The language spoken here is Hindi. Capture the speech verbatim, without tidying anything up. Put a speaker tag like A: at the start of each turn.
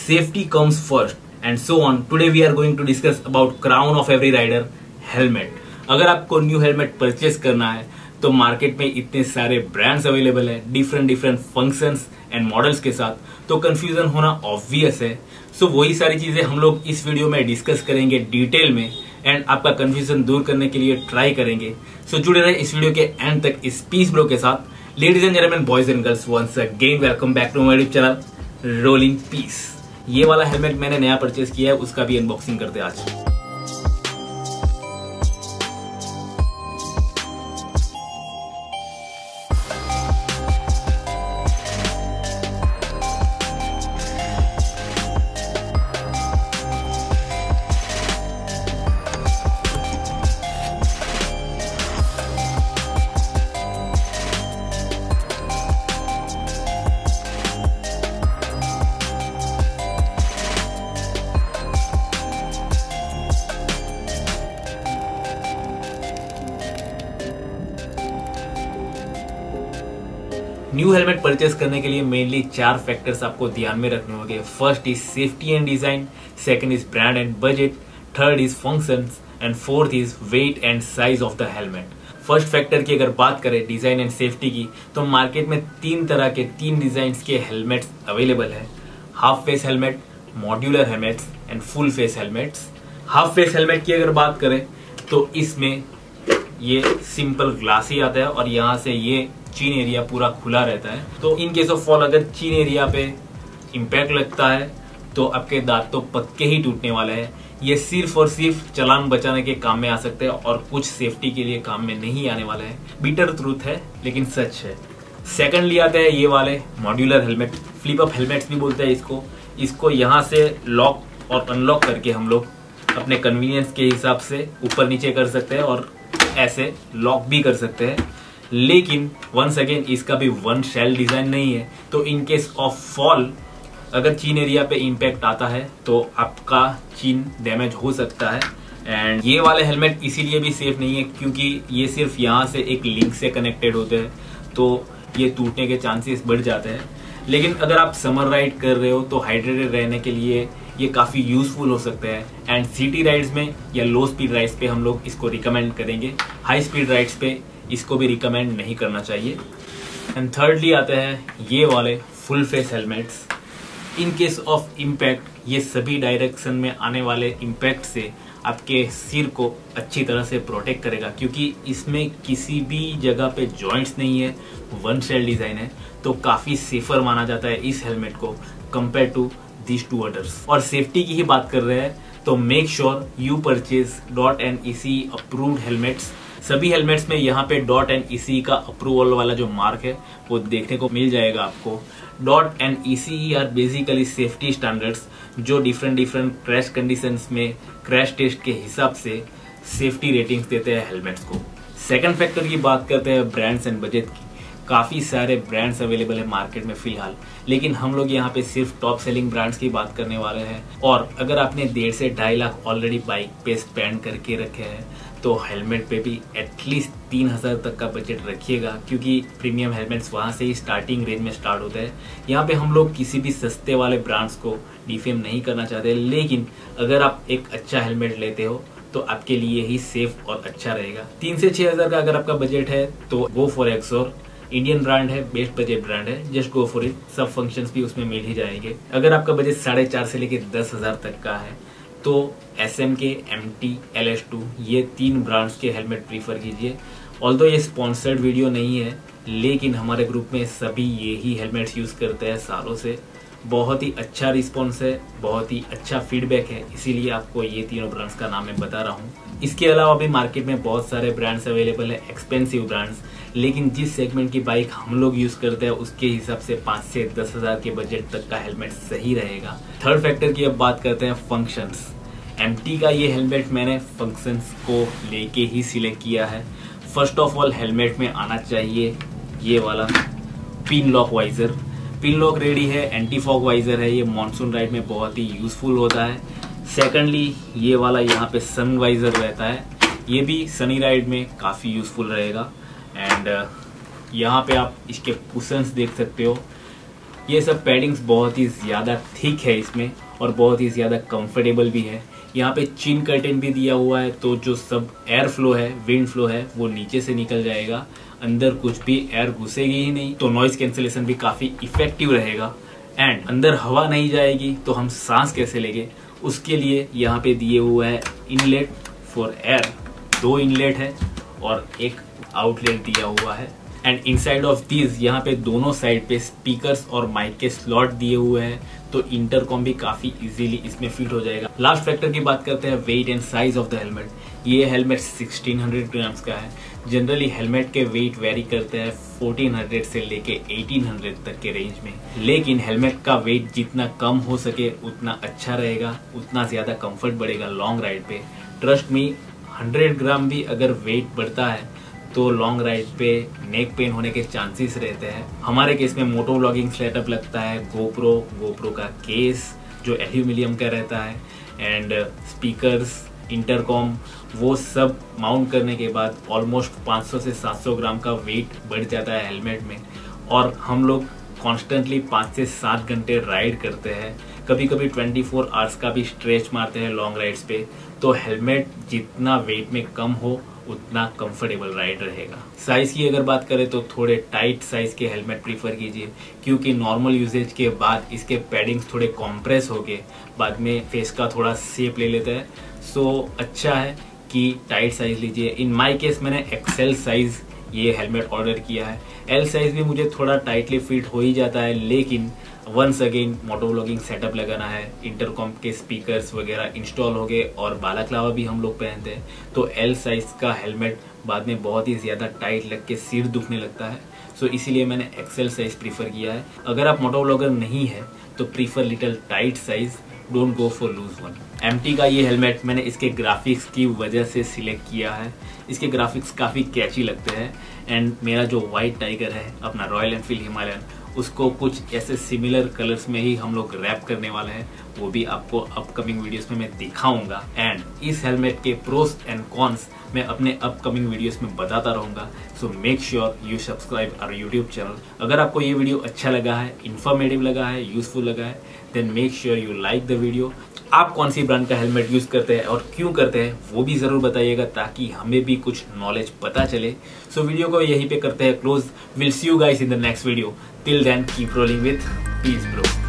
A: safety comes first and so on. Today we are going to discuss about crown of every rider, helmet. अगर आपको न्यू हेलमेट परचेस करना है तो मार्केट में इतने सारे ब्रांड्स अवेलेबल है, different different functions and models के साथ, तो कंफ्यूजन होना ऑब्वियस है. सो so, वही सारी चीजें हम लोग इस वीडियो में डिस्कस करेंगे डिटेल में एंड आपका कंफ्यूजन दूर करने के लिए ट्राई करेंगे. सो so, जुड़े रहे इस वीडियो के एंड तक इस पीस ब्रो के साथ. Ladies and gentleman, boys and girls, once again welcome back to my YouTube channel rolling peace. ये वाला हेलमेट मैंने नया परचेस किया है, उसका भी अनबॉक्सिंग करते हैं आज. न्यू हेलमेट परचेस करने के लिए मेनली चार फैक्टर्स आपको ध्यान में रखने होंगे. First is safety and design, second is brand and budget, third is functions and fourth is weight and size of the helmet. First factor की अगर बात करें डिजाइन एंड सेफ्टी की, तो मार्केट में तीन तरह के तीन डिजाइन के हेलमेट्स अवेलेबल है. Half face helmet, modular helmets and full face helmets. Half face helmet की अगर बात करें तो इसमें ये सिंपल ग्लास ही आता है और यहाँ से ये चीन एरिया पूरा खुला रहता है. तो इन केस ऑफ फॉल अगर चीन एरिया पे इम्पैक्ट लगता है तो आपके दांत तो पक्के ही टूटने वाले हैं. ये सिर्फ और सिर्फ चालान बचाने के काम में आ सकते हैं और कुछ सेफ्टी के लिए काम में नहीं आने वाले हैं. बिटर ट्रूथ है लेकिन सच है. सेकंडली आते हैं ये वाले modular helmet, flip up helmets भी बोलते हैं इसको. इसको यहाँ से लॉक और अनलॉक करके हम लोग अपने कन्वीनियंस के हिसाब से ऊपर नीचे कर सकते हैं और ऐसे लॉक भी कर सकते हैं. लेकिन वंस अगेन इसका भी वन शेल डिजाइन नहीं है, तो इन केस ऑफ फॉल अगर चीन एरिया पे इम्पैक्ट आता है तो आपका चीन डैमेज हो सकता है. एंड ये वाले हेलमेट इसीलिए भी सेफ नहीं है क्योंकि ये सिर्फ यहाँ से एक लिंक से कनेक्टेड होते हैं, तो ये टूटने के चांसेस बढ़ जाते हैं. लेकिन अगर आप समर राइड कर रहे हो तो हाइड्रेटेड रहने के लिए ये काफ़ी यूजफुल हो सकते हैं. एंड सिटी राइड्स में या लो स्पीड राइड्स पे हम लोग इसको रिकमेंड करेंगे. हाई स्पीड राइड्स पे इसको भी रिकमेंड नहीं करना चाहिए. एंड थर्डली आते हैं ये वाले full face helmets. In case of impact ये सभी डायरेक्शन में आने वाले इम्पैक्ट से आपके सिर को अच्छी तरह से प्रोटेक्ट करेगा क्योंकि इसमें किसी भी जगह पे जॉइंट्स नहीं है, वन शेल डिजाइन है, तो काफ़ी सेफर माना जाता है इस हेलमेट को compare to this to others. और सेफ्टी की ही बात कर रहे हैं तो make sure you purchase DOT and E C approved helmets. सभी हेलमेट्स में यहाँ पे डॉट एंड ई सी का अप्रूवल वाला जो मार्क है वो देखने को मिल जाएगा आपको. DOT and E C R basically safety standards जो डिफरेंट डिफरेंट क्रैश कंडीशंस में क्रैश टेस्ट के हिसाब से सेफ्टी रेटिंग्स देते हैं हेलमेट्स को. सेकंड फैक्टर की बात करते हैं ब्रांड्स एंड बजट की. काफ़ी सारे ब्रांड्स अवेलेबल है मार्केट में फिलहाल, लेकिन हम लोग यहाँ पे सिर्फ टॉप सेलिंग ब्रांड्स की बात करने वाले हैं. और अगर आपने डेढ़ से ढाई लाख ऑलरेडी बाइक पे स्पेंड करके रखे हैं तो हेलमेट पे भी एटलीस्ट तीन हजार तक का बजट रखिएगा क्योंकि प्रीमियम हेलमेट्स वहाँ से ही स्टार्टिंग रेंज में स्टार्ट होता है. यहाँ पे हम लोग किसी भी सस्ते वाले ब्रांड्स को डिफेम नहीं करना चाहते, लेकिन अगर आप एक अच्छा हेलमेट लेते हो तो आपके लिए ही सेफ और अच्छा रहेगा. तीन से छह हजार का अगर आपका बजट है तो go for Axor. Indian brand है, बेस्ट बजट ब्रांड है, जस्ट गो फॉर इट. सब फंक्शंस भी उसमें मिल ही जाएंगे. अगर आपका बजट साढ़े चार से लेके दस हजार तक का है तो S M K, M T, L S two ये तीन ब्रांड्स के हेलमेट प्रीफर कीजिए. ऑल्दो ये स्पॉन्सर्ड वीडियो नहीं है, लेकिन हमारे ग्रुप में सभी ये ही हेलमेट्स यूज़ करते हैं सालों से. बहुत ही अच्छा रिस्पॉन्स है, बहुत ही अच्छा फीडबैक है, इसीलिए आपको ये तीनों ब्रांड्स का नाम मैं बता रहा हूँ. इसके अलावा भी मार्केट में बहुत सारे ब्रांड्स अवेलेबल है, एक्सपेंसिव ब्रांड्स, लेकिन जिस सेगमेंट की बाइक हम लोग यूज़ करते हैं उसके हिसाब से पाँच से दस हज़ार के बजट तक का हेलमेट सही रहेगा. थर्ड फैक्टर की अब बात करते हैं फंक्शंस. एम टी का ये हेलमेट मैंने फंक्शंस को लेके ही सिलेक्ट किया है. फर्स्ट ऑफ ऑल हेलमेट में आना चाहिए ये वाला pin lock visor. Pin lock ready है, एंटी फॉग वाइजर है, ये मॉनसून राइड में बहुत ही यूजफुल होता है. सेकंडली ये वाला यहाँ पे सन वाइजर रहता है, ये भी सनी राइड में काफ़ी यूजफुल रहेगा. एंड यहाँ पे आप इसके कुशंस देख सकते हो, ये सब पैडिंग्स बहुत ही ज़्यादा थिक है इसमें और बहुत ही ज़्यादा कंफर्टेबल भी है। यहाँ पे चिन कर्टेन भी दिया हुआ है, तो जो सब एयर फ्लो है, विंड फ्लो है, वो नीचे से निकल जाएगा, अंदर कुछ भी एयर घुसेगी ही नहीं, तो नॉइज कैंसिलेशन भी काफ़ी इफेक्टिव रहेगा। एंड अंदर हवा नहीं जाएगी तो हम सांस कैसे लेंगे, उसके लिए यहाँ पे दिए हुआ है इनलेट फॉर एयर। दो इनलेट है और एक आउटलेट दिया हुआ है। एंड इनसाइड ऑफ दिस यहाँ पे दोनों साइड पे स्पीकर्स और माइक के स्लॉट दिए हुए हैं, तो इंटरकॉम भी काफी इजीली इसमें फिट हो जाएगा। लास्ट फैक्टर की बात करते हैं, weight and size of the helmet. ये हेलमेट सिक्सटीन हंड्रेड ग्राम्स का है। जनरली हेलमेट के वेट वेरी करते हैं फोर्टीन हंड्रेड से लेके एटीन हंड्रेड तक के रेंज में, लेकिन हेलमेट का वेट जितना कम हो सके उतना अच्छा रहेगा, उतना ज्यादा कंफर्ट बढ़ेगा लॉन्ग राइड पे। ट्रस्ट मी, हंड्रेड ग्राम भी अगर वेट बढ़ता है तो लॉन्ग राइड पे नेक पेन होने के चांसेस रहते हैं। हमारे केस में मोटो व्लॉगिंग सेटअप लगता है, गोप्रो गोप्रो का केस जो एल्यूमिनियम का रहता है, एंड स्पीकर्स, इंटरकॉम, वो सब माउंट करने के बाद ऑलमोस्ट पाँच सौ से सात सौ ग्राम का वेट बढ़ जाता है हेलमेट में। और हम लोग कॉन्स्टेंटली पाँच से सात घंटे राइड करते हैं, कभी कभी चौबीस आवर्स का भी स्ट्रेच मारते हैं लॉन्ग राइड्स पे, तो हेलमेट जितना वेट में कम हो उतना कंफर्टेबल राइड रहेगा। साइज की अगर बात करें तो थोड़े टाइट साइज के हेलमेट प्रीफर कीजिए, क्योंकि नॉर्मल यूजेज के बाद इसके पैडिंग्स थोड़े कॉम्प्रेस होके बाद में फेस का थोड़ा शेप ले लेता है। सो अच्छा है कि टाइट साइज लीजिए। इन माय केस मैंने एक्सेल साइज ये हेलमेट ऑर्डर किया है। एल साइज भी मुझे थोड़ा टाइटली फिट हो ही जाता है, लेकिन once again moto vlogging setup लगाना है, इंटरकॉम के स्पीकर्स वगैरह इंस्टॉल हो गए और बालाक्लावा भी हम लोग पहनते हैं, तो एल साइज का हेलमेट बाद में बहुत ही ज़्यादा टाइट लग के सिर दुखने लगता है। सो इसीलिए मैंने एक्सेल साइज प्रीफर किया है। अगर आप मोटो व्लॉगर नहीं है तो prefer little tight size, don't go for loose one. MT का ये हेलमेट मैंने इसके ग्राफिक्स की वजह से सिलेक्ट किया है। इसके ग्राफिक्स काफ़ी कैची लगते हैं, एंड मेरा जो वाइट टाइगर है अपना रॉयल एनफील्ड हिमालयन, उसको कुछ ऐसे सिमिलर कलर्स में ही हम लोग रैप करने वाले हैं, वो भी आपको अपकमिंग वीडियोस में मैं दिखाऊंगा। एंड इस हेलमेट के प्रोस एंड कॉन्स मैं अपने अपकमिंग वीडियोस में बताता रहूंगा। So make sure you subscribe our YouTube channel. अगर आपको ये वीडियो अच्छा लगा है, इन्फॉर्मेटिव लगा है, यूजफुल लगा है, then make sure you like the video. आप कौन सी ब्रांड का हेलमेट यूज करते हैं और क्यों करते हैं वो भी जरूर बताइएगा, ताकि हमें भी कुछ नॉलेज पता चले। सो so, वीडियो को यहीं पे करते हैं close. Will see you guys in the next video. Till then keep rolling with peace bro.